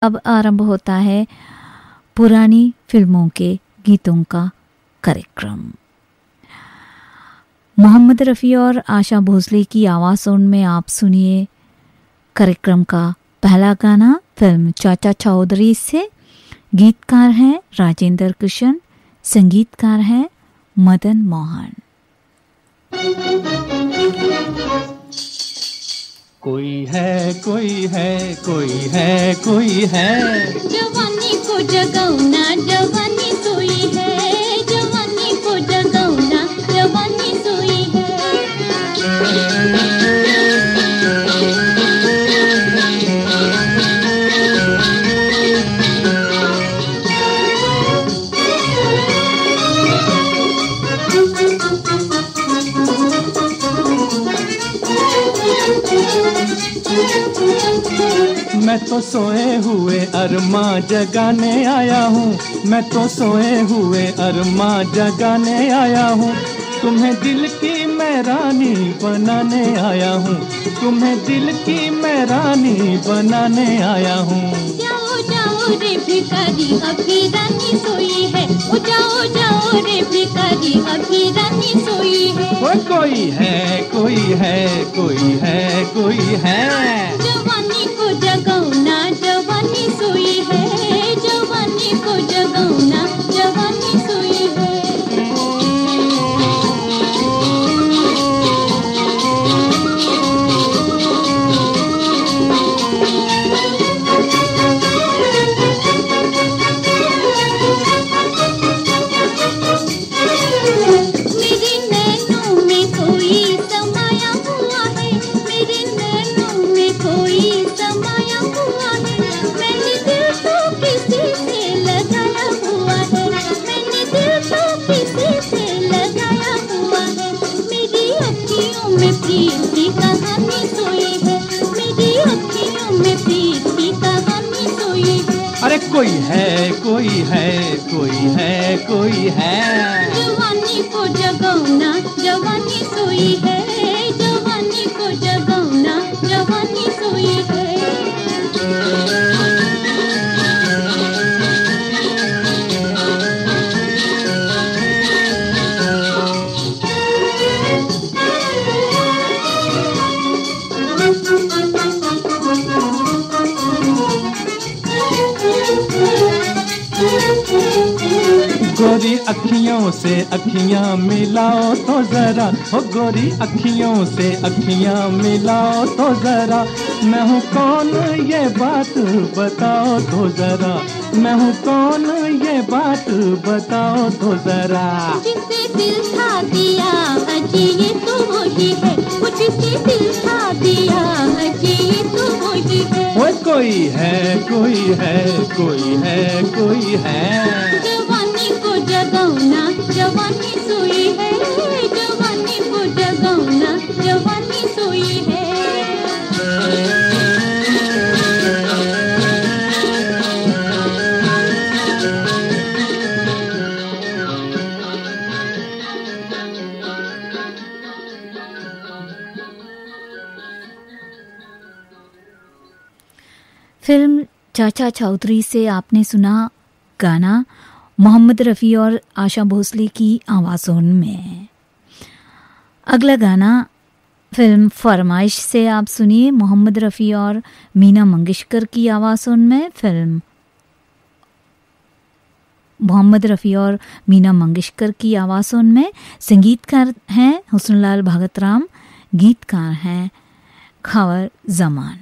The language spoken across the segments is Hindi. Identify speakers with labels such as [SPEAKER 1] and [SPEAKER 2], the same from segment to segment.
[SPEAKER 1] अब आरंभ होता है पुरानी फिल्मों के गीतों का कार्यक्रम। मोहम्मद रफ़ी और आशा भोसले की आवाज़ों में आप सुनिए कार्यक्रम का पहला गाना फिल्म चाचा चौधरी से। गीतकार हैं राजेंद्र कृष्ण, संगीतकार हैं मदन मोहन।
[SPEAKER 2] कोई है कोई है कोई है कोई है,
[SPEAKER 3] जवानी को जगाना जवानी सोई है, जवानी को जगाना जवानी सोई है।
[SPEAKER 2] मैं तो सोए हुए अरमां जगाने आया हूँ, मैं तो सोए हुए अरमां जगाने आया हूँ। तुम्हें दिल की मैं रानी बनाने आया हूँ, तुम्हें दिल की मैं रानी बनाने आया हूँ।
[SPEAKER 3] जाओ जाओ रे भिखारी अभी रानी सोई है, ओ जाओ जाओ रे भिखारी अभी रानी सोई है।
[SPEAKER 2] वो कोई है कोई है कोई है कोई है,
[SPEAKER 3] जवानी को जगाना जवानी सोई है, जवानी को जगाना जवानी सोई है।
[SPEAKER 2] अरे कोई है कोई है कोई है कोई है,
[SPEAKER 3] जवानी को जगाना जवानी सोई है, जवानी को जगाना जवानी सोई है।
[SPEAKER 2] गोरी अखियों से अखियां मिलाओ तो जरा, हो गोरी अखियों से अखियां मिलाओ तो जरा। मैं हूँ कौन ये बात बताओ तो जरा, मैं हूँ कौन ये बात बताओ तो जरा।
[SPEAKER 3] जिसे दिल था दिया अजी ये तो वही है, वो जिसे दिल था दिया अजी ये तो वही है।
[SPEAKER 2] वो कोई है कोई है कोई है कोई है,
[SPEAKER 3] जवानी को जगाना जवानी सोई है, जवानी को जगाना जवानी सोई है।
[SPEAKER 1] फिल्म चाचा चौधरी से आपने सुना गाना मोहम्मद रफ़ी और आशा भोसले की आवाज़ों में। अगला गाना फिल्म फरमाइश से आप सुनिए मोहम्मद रफ़ी और मीना मंगेशकर की आवाज़ों में। फिल्म मोहम्मद रफ़ी और मीना मंगेशकर की आवाज़ों में। संगीतकार हैं हुस्नलाल भगतराम, गीतकार हैं खवर जमान।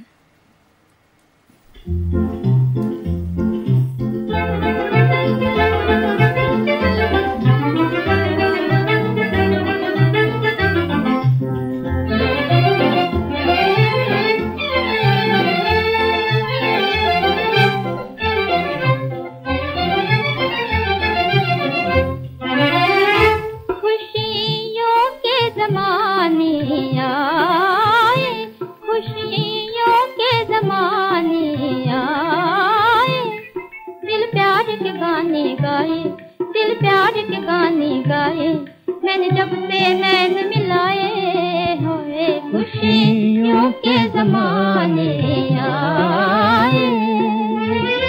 [SPEAKER 3] दिल प्यार के गाने गाए, मैंने जब से नैन मिलाए, होए खुशियों के ज़माने आए।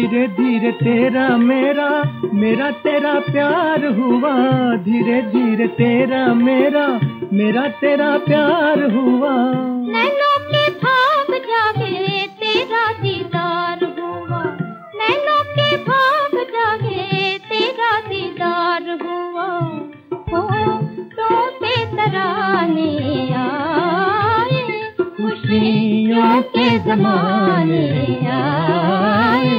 [SPEAKER 2] धीरे धीरे तेरा मेरा मेरा तेरा प्यार हुआ, धीरे धीरे तेरा मेरा तेरा प्यार हुआ।
[SPEAKER 3] नैनों के भाग जागे तेरा दीदार हुआ, नैनों के भाग जागे तेरा दीदार हुआ। तो पे तराने आए, खुशियों के ज़माने आए।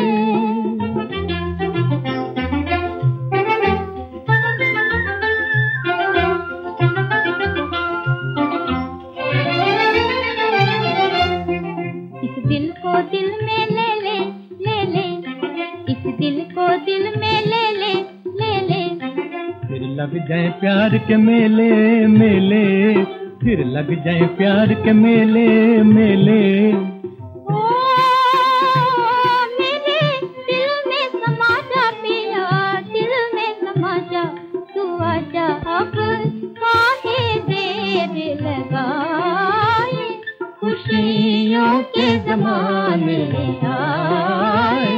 [SPEAKER 3] इस दिल को दिल में ले ले, ले ले, इस दिल को दिल में ले ले, ले ले।
[SPEAKER 2] फिर लग जाए प्यार के मेले मेले, फिर लग जाए प्यार के मेले मेले।
[SPEAKER 3] ओ मेरे दिल में समा जा पिया, दिल में समा जा, तू आजा अब काहे देर लगाए, खुशियों के ज़माने आए।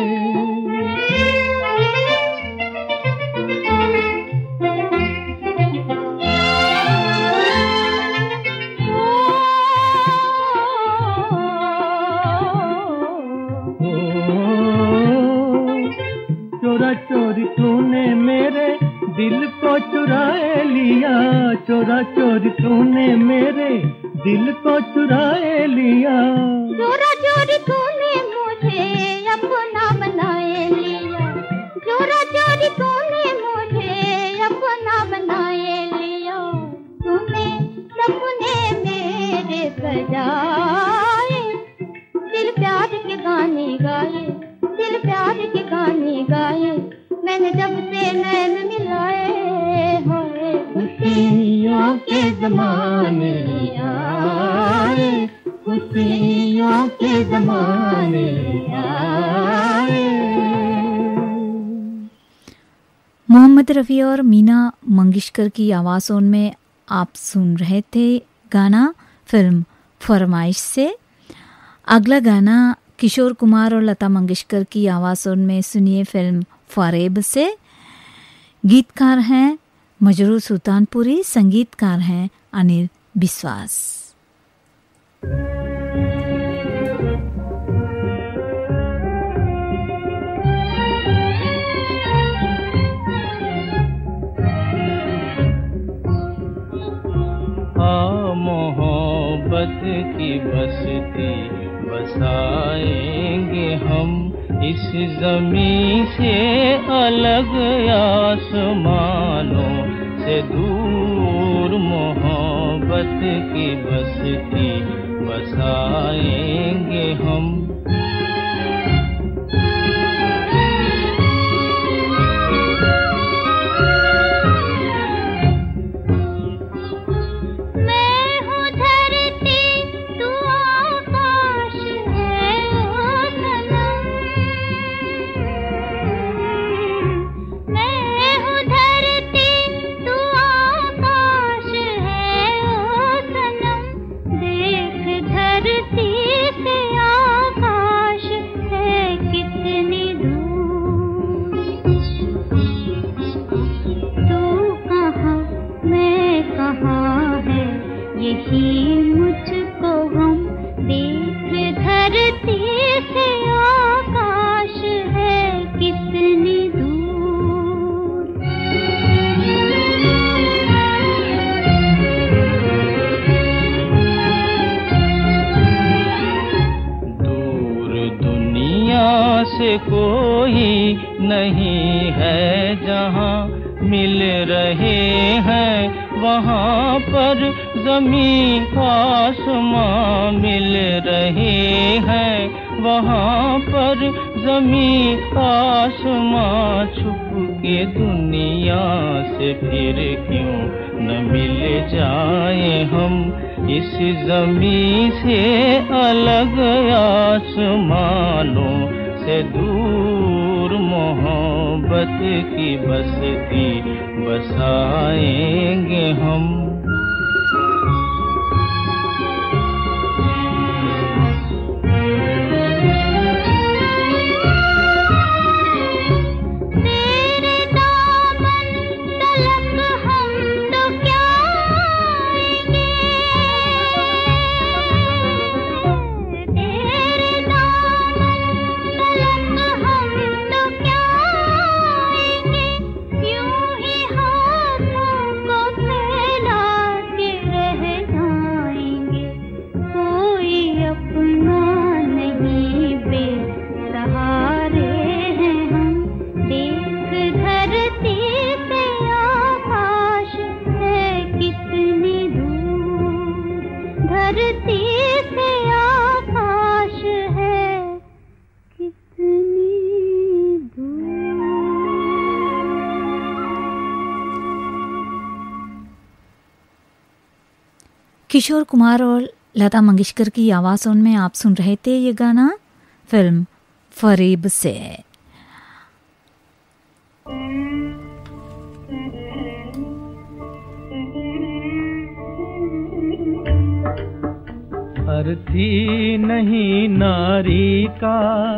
[SPEAKER 2] चोरा चोरी तूने मेरे दिल को चुराए लिया, चोरा चोरी तूने मेरे दिल को चुराए लिया।
[SPEAKER 3] चोरा चोरी तूने मुझे अपना बनाए लिया, चोरा चोरी तूने मुझे अपना बनाए लिया। तूने सपने मेरे सजाए, दिल प्यार के गाने गाए, दिल प्यार के गाने गाए। मैंने जब से नैन मिलाए होए, खुशियों के ज़माने आए, खुशियों के ज़माने आए।
[SPEAKER 1] मोहम्मद रफ़ी और मीना मंगेशकर की आवाज़ों में आप सुन रहे थे गाना फिल्म फरमाइश से। अगला गाना किशोर कुमार और लता मंगेशकर की आवाज़ों में सुनिए फिल्म फ़रेब से। गीतकार हैं मजरूर सुल्तानपुरी, संगीतकार हैं अनिल बिस्वास।
[SPEAKER 4] मोहब्बत की बस्ती बसाएंगे हम, इस ज़मीं से अलग आसमानों से दूर। मोहब्बत की बस्ती बसाएंगे हम। कोई नहीं है जहाँ मिल रहे हैं, वहाँ पर ज़मीं आसमां मिल रहे हैं, वहाँ पर ज़मीं आसमां। छुप के दुनिया से फिर क्यों न मिल जाए हम, इस ज़मीं से अलग आसमानों से दूर। मोहब्बत की बस्ती बसाएंगे हम।
[SPEAKER 1] किशोर कुमार और लता मंगेशकर की आवाज़ों में आप सुन रहे थे ये गाना फिल्म फरेब से।
[SPEAKER 2] अर्थी नहीं नारी का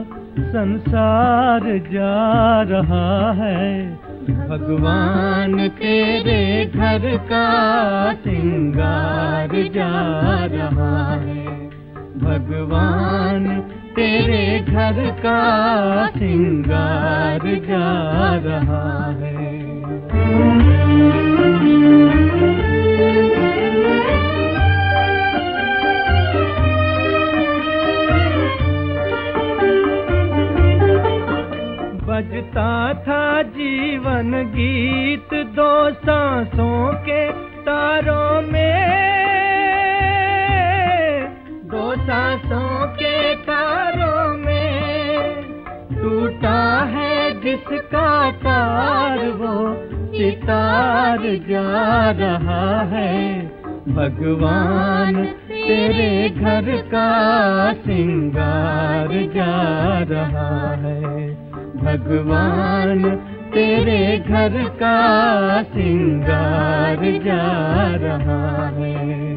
[SPEAKER 2] संसार जा रहा है, भगवान तेरे घर का सिंगार जा रहा है, भगवान तेरे घर का सिंगार जा रहा है। बजता था जीवन गीत दो सांसों के तारों में, दो सांसों के तारों में टूटा है जिसका तार वो सितार जा रहा है, भगवान तेरे घर का सिंगार जा रहा है, भगवान तेरे घर का सिंगार जा रहा है।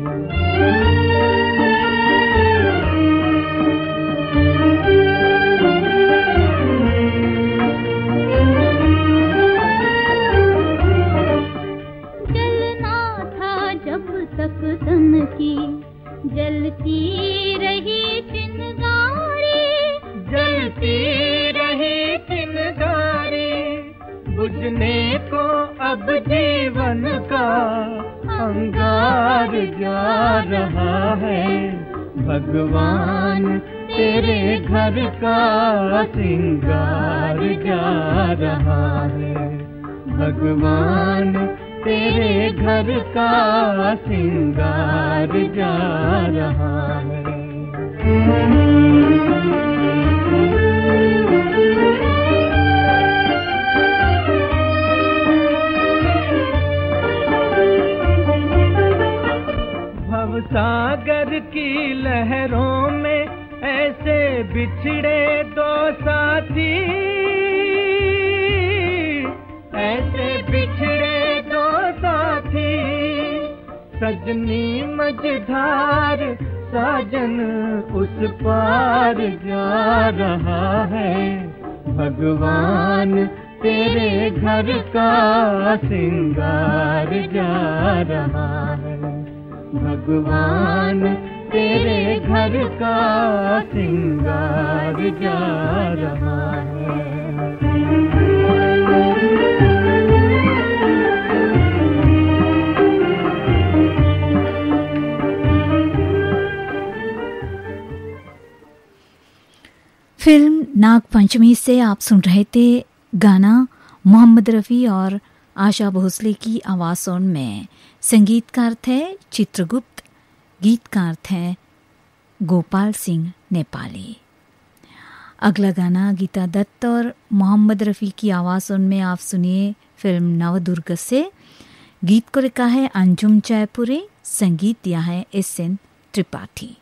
[SPEAKER 3] जलना था जब तक तन की जलती रही चिंगारी, जलती रही चिंगारी, बुझने को अब जीवन का अंगार जा रहा है, भगवान तेरे घर का सिंगार जा रहा है, भगवान तेरे घर का सिंगार जा रहा है। भवसागर की लहरों में ऐसे बिछड़े दो साथी, ऐसे बिछड़े दो साथी, सजनी मझधार साजन उस पार जा रहा है, भगवान तेरे घर का सिंगार जा रहा है, भगवान तेरे घर का सिंगार जा रहा है।
[SPEAKER 1] फिल्म नाग पंचमी से आप सुन रहे थे गाना मोहम्मद रफ़ी और आशा भोसले की आवाज़ों में। संगीतकार थे चित्रगुप्त, गीतकार थे गोपाल सिंह नेपाली। अगला गाना गीता दत्त और मोहम्मद रफ़ी की आवाज़ों में आप सुनिए फिल्म नवदुर्ग से। गीत को लिखा है अंजुम जयपुरी, संगीत दिया है SN त्रिपाठी।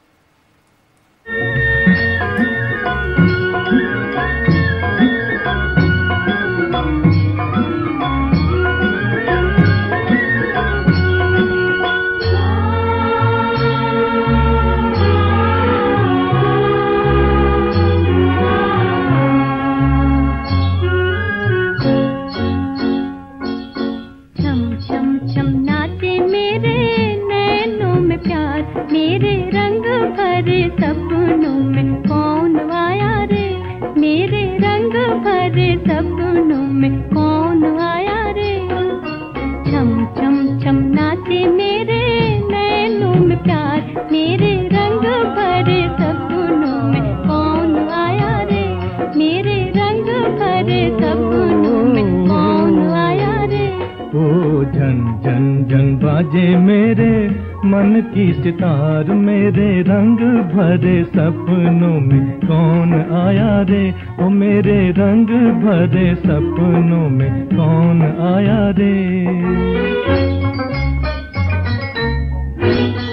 [SPEAKER 3] मेरे रंग भरे सपनों में कौन आया रे, मेरे रंग भरे सपनों में कौन आया रे, छम छम छम नाचे मेरे नैनों में प्यार, मेरे रंग भरे सपनों में कौन आया रे, मेरे रंग भरे सपनों में कौन आया रे।
[SPEAKER 2] ओ झन झन झन बाजे मेरे मन की सितार, मेरे रंग भरे सपनों में कौन आया रे, ओ मेरे रंग भरे सपनों में कौन आया रे।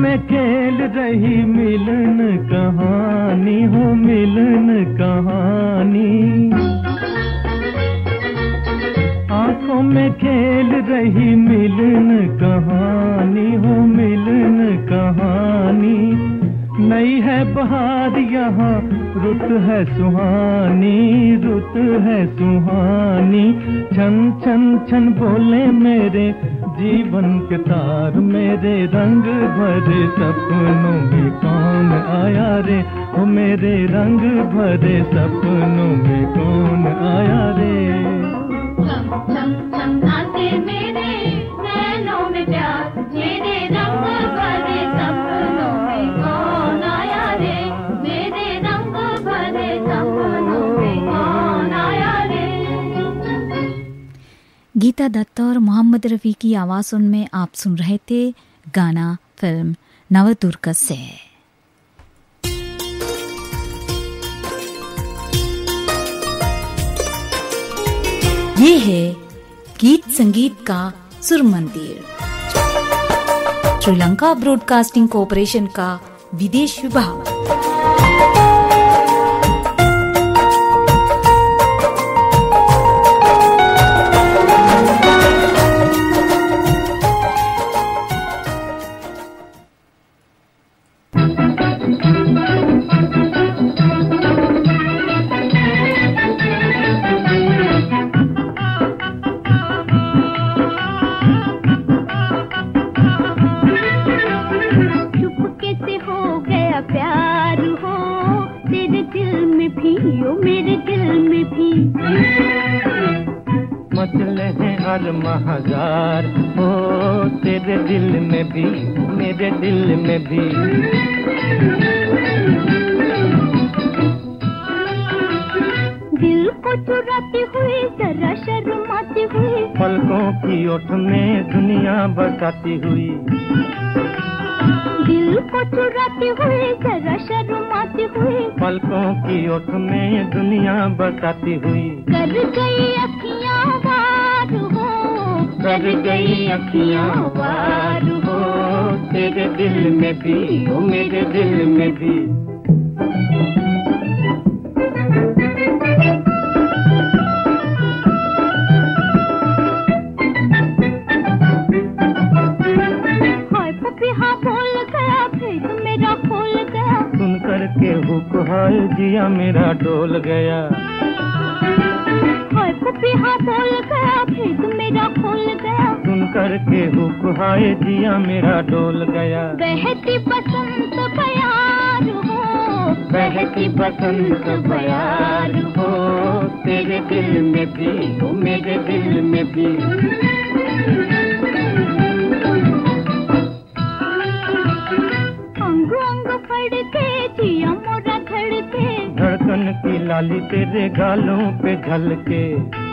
[SPEAKER 2] में खेल रही मिलन कहानी हो मिलन कहानी, आंखों में खेल रही मिलन कहानी हो मिलन कहानी। नई है बहार यहाँ रुत है सुहानी, रुत है सुहानी। छन छन छन बोले मेरे जीवन के तार, मेरे रंग भरे सपनों में कौन आया रे, ओ मेरे रंग भरे सपनों में कौन आया रे।
[SPEAKER 3] छम छम छम आते मेरे नैनों में प्यार, मेरे रंग भरे सपनों में कौन आया रे, मेरे रंग भरे सपनों में कौन आया रे।
[SPEAKER 1] गीता दत्त और मोहम्मद रफ़ी की आवाज़ में आप सुन रहे थे गाना फिल्म नवदुर्गा से। ये है गीत संगीत का सुर मंदिर, श्रीलंका ब्रॉडकास्टिंग कॉरपोरेशन का विदेश विभाग।
[SPEAKER 4] हजार हो तेरे दिल में भी मेरे दिल में भी।
[SPEAKER 3] दिल को चुराती हुई जरा शर्माती हुई,
[SPEAKER 4] पलकों की ओठ में दुनिया बताती हुई।
[SPEAKER 3] दिल को चुराती हुई जरा शर्माती हुई,
[SPEAKER 4] पलकों की ओठ में दुनिया बताती हुई।
[SPEAKER 3] कर गई अखियां वार हो,
[SPEAKER 4] कर गई अखियां वार हो तेरे दिल में भी हो मेरे दिल में भी।
[SPEAKER 3] हाय पपी हाँ बोल गया भेद मेरा खोल गया,
[SPEAKER 4] सुन कर के हुक हाय जिया मेरा डोल गया।
[SPEAKER 3] हाय पपी हाँ बोल गया भेद मेरा खोल गया,
[SPEAKER 4] सुन कर के हुक हाय जिया मेरा डोल गया।
[SPEAKER 3] बहती बसंत बयार हो,
[SPEAKER 4] बहती बसंत बयार हो तेरे दिल में भी हो मेरे दिल में भी।
[SPEAKER 3] अंग अंग फड़के जिया मोरा धड़के,
[SPEAKER 4] धड़कन की लाली तेरे गालों पे झलके।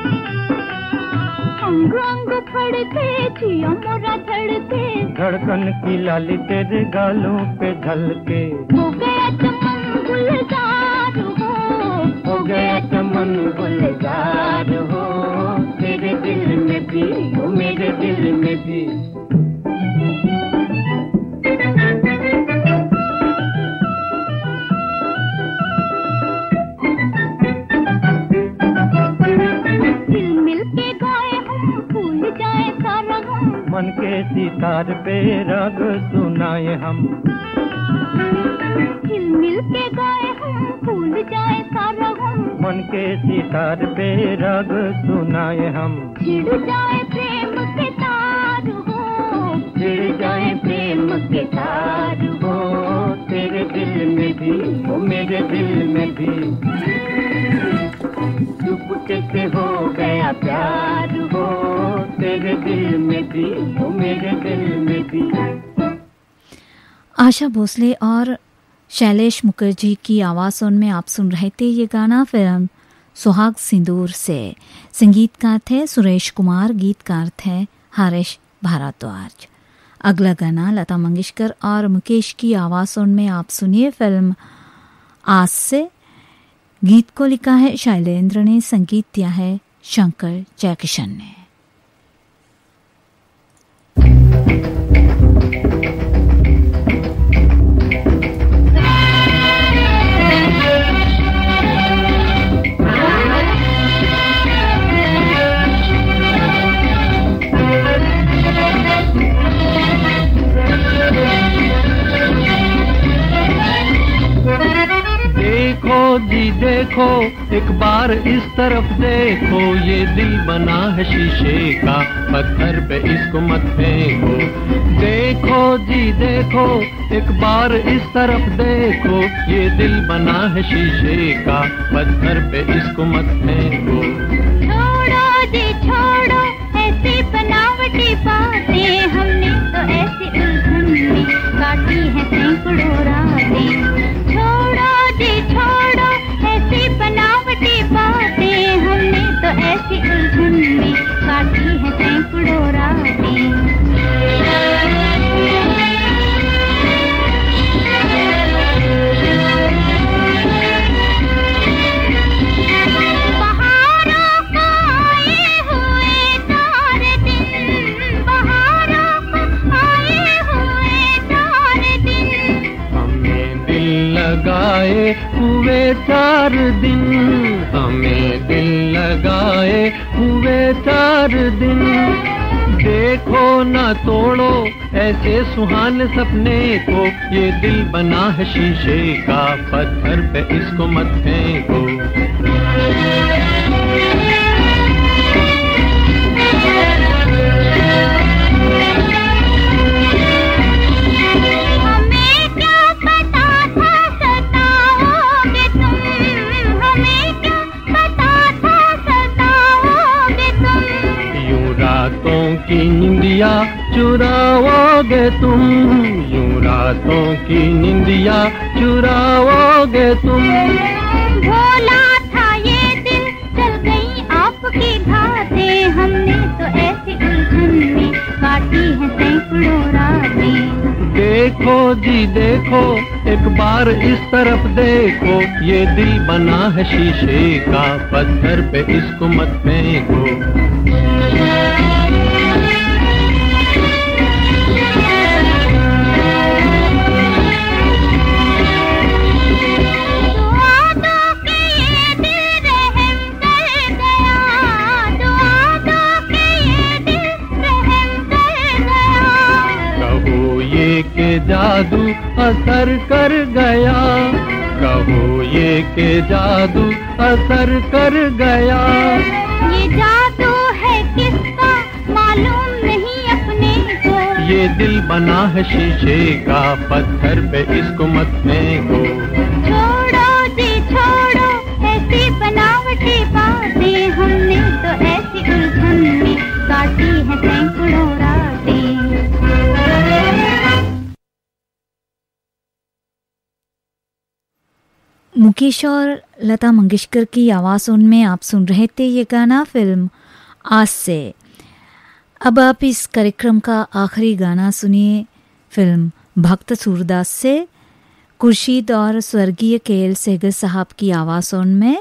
[SPEAKER 3] अंग अंग फड़के जिया मोरा धड़के,
[SPEAKER 4] धड़कन की लाली तेरे गालों पे झलके।
[SPEAKER 3] हो गया चमन गुलजार हो,
[SPEAKER 4] हो गया चमन गुलजार हो तेरे दिल में भी हो मेरे दिल में भी। मन के सितार पे राग सुनाए हम,
[SPEAKER 3] हिल मिल के गाए हम भूल जाए सारा गम।
[SPEAKER 4] मन के सितार पे राग सुनाए हम,
[SPEAKER 3] छिड़ जाए प्रेम के तार हो,
[SPEAKER 4] छिड़ जाए प्रेम के तार हो तेरे दिल में भी हो मेरे दिल में भी। चुपके से हो गया प्यार हो तेरे दिल में भी हो मेरे दिल में भी।
[SPEAKER 1] आशा भोसले और शैलेश मुखर्जी की आवाज़ों में आप सुन रहे थे ये गाना फिल्म सुहाग सिंदूर से। संगीतकार थे सुरेश कुमार, गीतकार थे हरीश भारद्वाज। अगला गाना लता मंगेशकर और मुकेश की आवाज़ों में आप सुनिए फिल्म आज से। गीत को लिखा है शैलेंद्र ने, संगीत दिया है शंकर जयकिशन ने।
[SPEAKER 2] जी देखो, एक बार इस तरफ देखो, ये दिल बना है शीशे का, पत्थर पे इसको मत फेंको। देखो जी देखो, एक बार इस तरफ देखो, ये दिल बना है शीशे का, पत्थर पे इसको मत फेंको।
[SPEAKER 3] छोड़ो जी छोड़ो ऐसी बनावटी बातें, हमने तो ऐसी उलझन में काटी है सैकड़ों रातें। छोड़ो जी छोड़ो ऐसी बनावटी बातें, हमने तो ऐसी उलझन में काटी है सैकड़ों रातें।
[SPEAKER 2] लगाए हुए 4 दिन, हमें दिल लगाए हुए 4 दिन। देखो ना तोड़ो ऐसे सुहाने सपने को, ये दिल बना है शीशे का, पत्थर पे इसको मत फेंको। की निंदिया चुराओगे तुम, यूं रातों की निंदिया चुराओगे तुम।
[SPEAKER 3] भोला था ये दिल, चल गई आपकी घाटे, हमने तो ऐसी उलझन में काटी है सैकड़ों रातें।
[SPEAKER 2] देखो जी देखो, एक बार इस तरफ देखो, ये दिल बना है शीशे का, पत्थर पे इसको मत फेंको। के जादू असर कर गया, कहो ये के जादू असर कर गया।
[SPEAKER 3] ये जादू है किसका मालूम नहीं अपने को,
[SPEAKER 2] ये दिल बना है शीशे का, पत्थर पे इसको मत फेंको।
[SPEAKER 3] छोड़ो जी छोड़ो ऐसी बनावटी बातें, हमने तो ऐसी उलझन में काटी है सैकड़ों रातें।
[SPEAKER 1] मुकेश और लता मंगेशकर की आवाज़ों में आप सुन रहे थे ये गाना फिल्म आज से। अब आप इस कार्यक्रम का आखिरी गाना सुनिए फिल्म भक्त सूरदास से। खुर्शीद और स्वर्गीय के.एल. सेहगल साहब की आवाज़ों में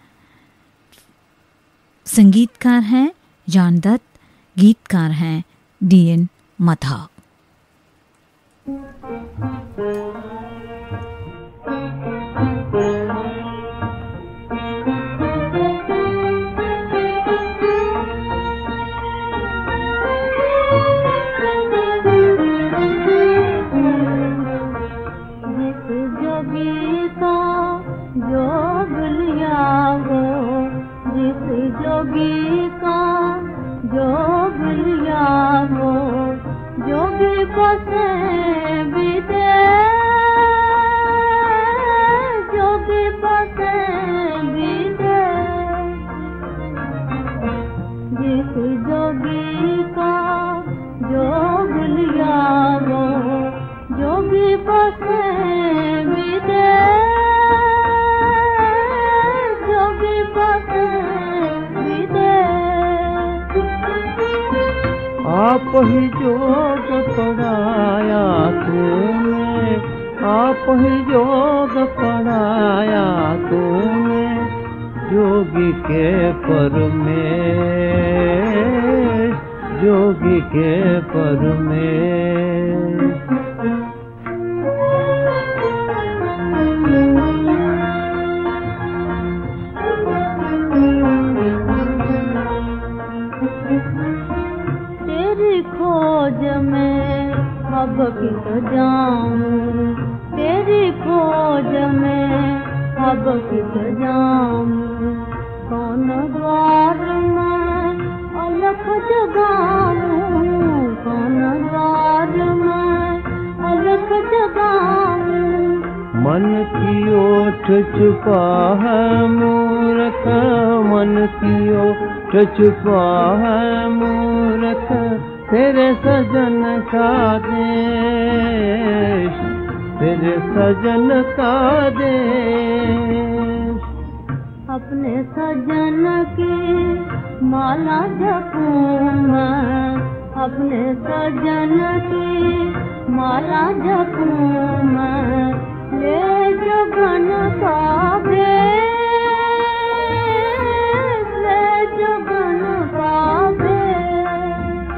[SPEAKER 1] संगीतकार हैं जान दत्त, गीतकार हैं D.N. मथा।
[SPEAKER 3] जोगी का जोग लिया वो, जोगी बसे विदेश, जोगी बसे विदेश। जिस जोगी का जोग लिया वो, जोगी बसे विदेश, जोगी बसे
[SPEAKER 2] आप ही जोग पढ़ाया तूने, आप ही जोग पढ़ाया तूने, जोगी के परमेश, जोगी के परमेश।
[SPEAKER 3] खोज में अब किस जाऊं, तेरी खोज में अब किस जाऊं कौन द्वार में अलख जगाऊं, कौन द्वार में अलख जगाऊं।
[SPEAKER 2] मन की ओठ छुपा है मूरख, मन की ओठ छुपा है मूरख, तेरे सजन का देश, तेरे सजन का देश।
[SPEAKER 3] अपने सजन की माला जपूं मैं, अपने सजन की माला जपूं मैं, ले जुगन का भेष, ले जुगन का भेष।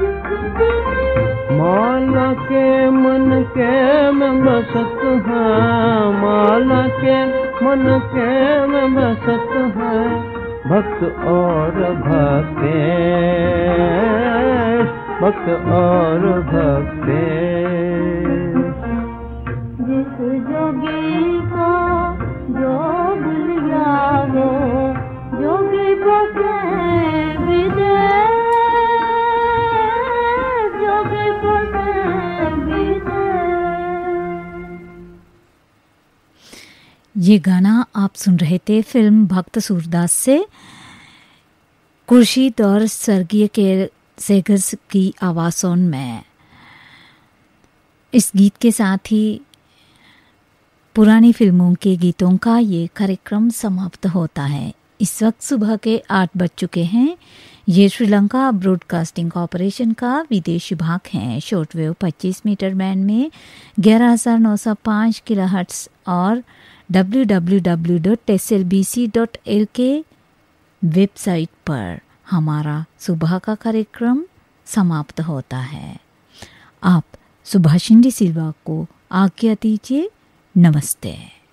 [SPEAKER 2] माला के मन के में बसत है, माला के मन के में बसत है, भक्त और भक्तेश, भक्त और भक्तेश।
[SPEAKER 3] जिस जोगी को जोग लिया वो जोगी बसे विदेश, जोगी बसे विदेश।
[SPEAKER 1] ये गाना आप सुन रहे थे फिल्म भक्त सूरदास से खुर्शीद और स्वर्गीय के सेगर्स की आवाज़ों में। इस गीत के साथ ही पुरानी फिल्मों के गीतों का ये कार्यक्रम समाप्त होता है। इस वक्त सुबह के 8 बज चुके हैं। ये श्रीलंका ब्रॉडकास्टिंग कॉरपोरेशन का विदेश विभाग है। शॉर्टवेव 25 मीटर बैंड में 11,905 किलोहर्ट्ज़ और www.slbc.lk वेबसाइट पर हमारा सुबह का कार्यक्रम समाप्त होता है। आप सुभाषिंदी सिल्वा को आज्ञा दीजिए। नमस्ते।